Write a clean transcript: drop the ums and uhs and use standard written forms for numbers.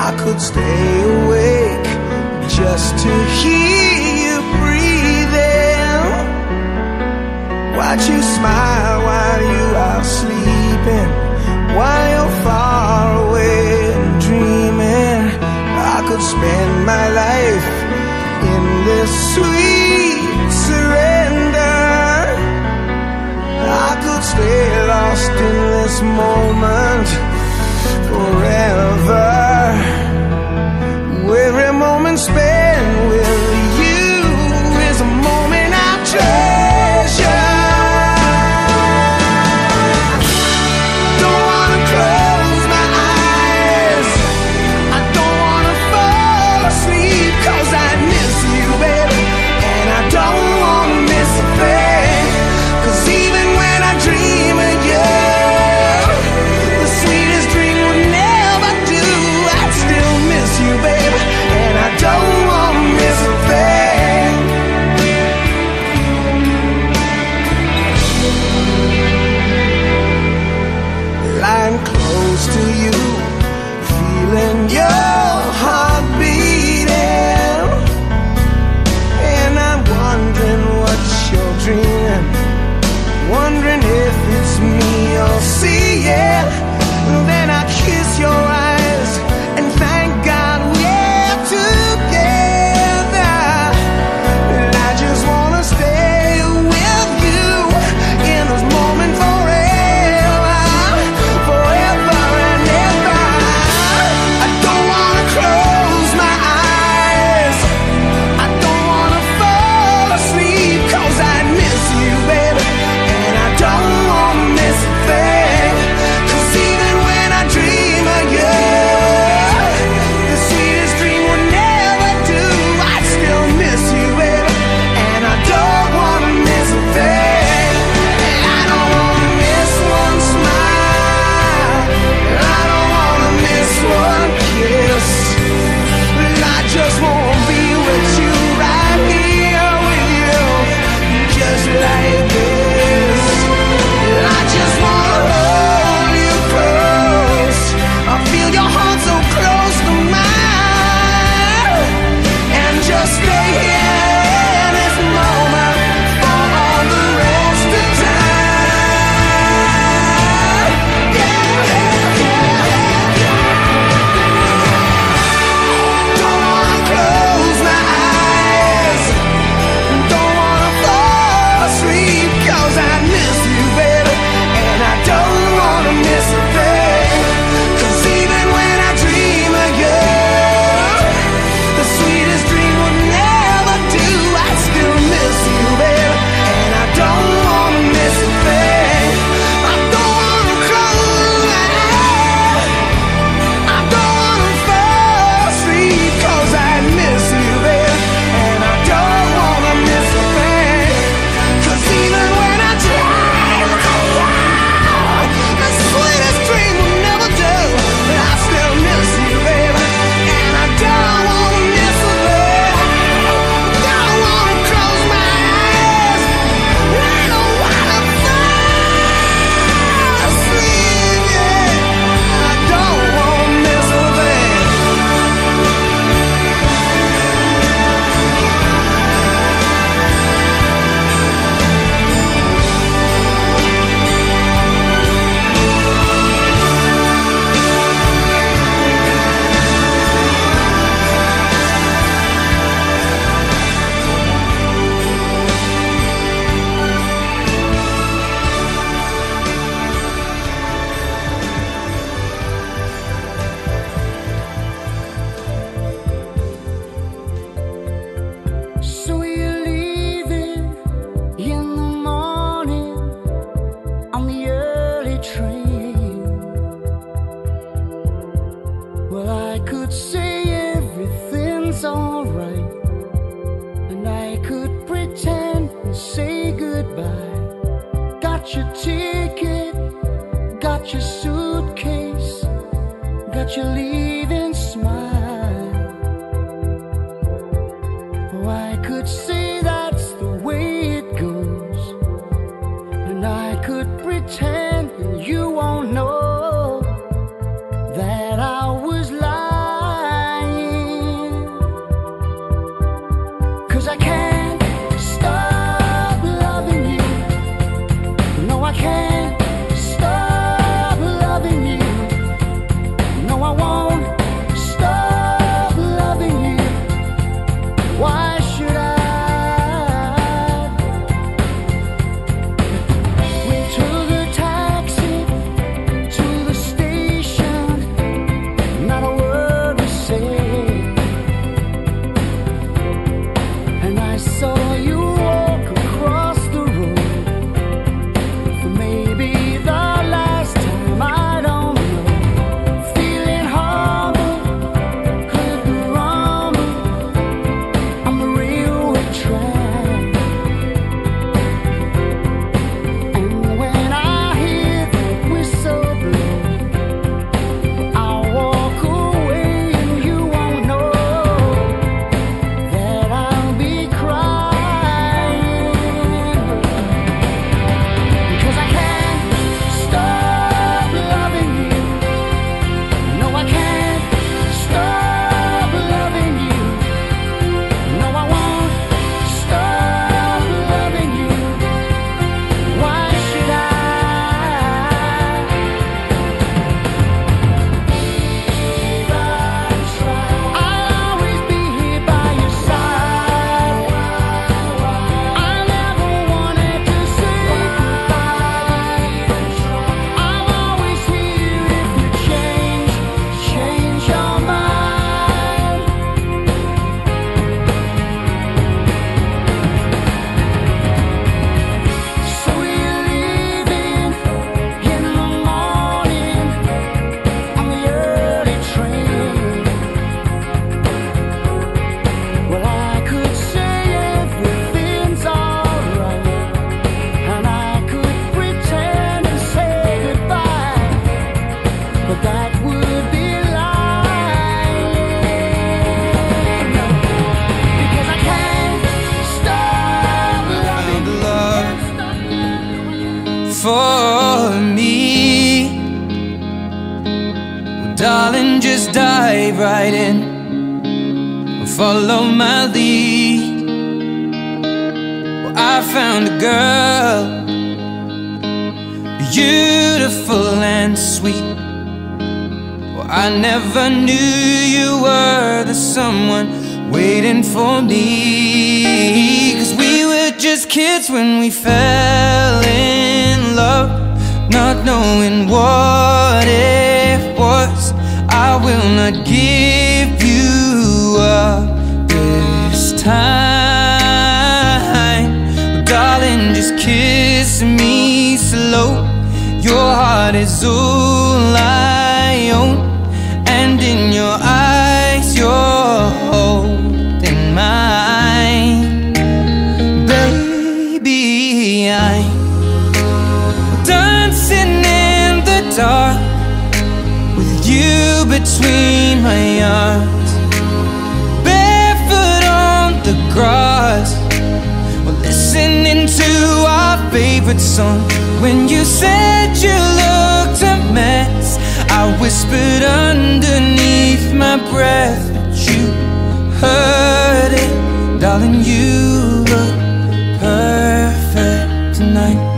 I could stay awake just to hear you breathing, watch you smile while you are sleeping, while you're far away and dreaming. I could spend my life in this sweet surrender. I could stay lost in this moment forever. Every moment spent with you is a moment I treasure. Don't wanna close my eyes, I don't wanna fall asleep, 'cause I miss you, baby, and I don't wanna miss a thing. 'Cause even when I dream of you, the sweetest dream would never do. I'd still miss you, baby, and I don't wanna miss a thing. Lying close to you, feeling your heart beating, and I'm wondering what you're dreaming, wondering if it's me you're seeing. Then I kiss your eyes and thank God we're together. And I just wanna stay with you in this moment forever, forever and ever. I don't wanna close my eyes, I don't wanna fall asleep, 'cause I miss you, baby, and I don't wanna miss a thing. 'Cause even when I dream of you, the sweetest dream would never do. I'd still miss you, baby, and I don't wanna miss a thing. I don't wanna miss one smile, I don't wanna miss one kiss. I just wanna be with you, right here with you, just like this. I just wanna hold you close, I feel your heart so close to mine, and just stay here in this moment for all the rest of time. Yeah, yeah, yeah, yeah. Don't wanna close my eyes, don't wanna fall asleep, 'cause I miss you, baby, and I don't wanna miss a thing. 'Cause even when I dream of you, the sweetest dream would never do. I still miss you, baby, and I don't wanna miss a thing. I don't wanna close my eyes, I don't wanna fall asleep, 'cause I miss you, baby, and I don't wanna miss a thing. 'Cause even when I dream of you, the sweetest dream will never do. I still miss you, baby, and I don't wanna miss a thing. Don't wanna close my eyes, I don't wanna fall asleep, yeah. I don't wanna miss a thing. So you're leaving in the morning on the early train. Well, I could say everything's alright, and I could pretend and say goodbye. Got your ticket, got your suitcase, got your leaving smile. Oh, I could say that's the way it goes, and I could pretend and you won't know that I was lying. Darling, just dive right in, follow my lead. Well, I found a girl, beautiful and sweet. Well, I never knew you were the someone waiting for me. 'Cause we were just kids when we fell in love, not knowing what it was. I will not give you up this time. Well, darling, just kiss me slow. Your heart is all I own, and in your eyes you're holding mine. Baby, I'm dancing in the dark with you between my arms, barefoot on the grass. We're listening to our favorite song. When you said you looked a mess, I whispered underneath my breath, but you heard it. Darling, you look perfect tonight.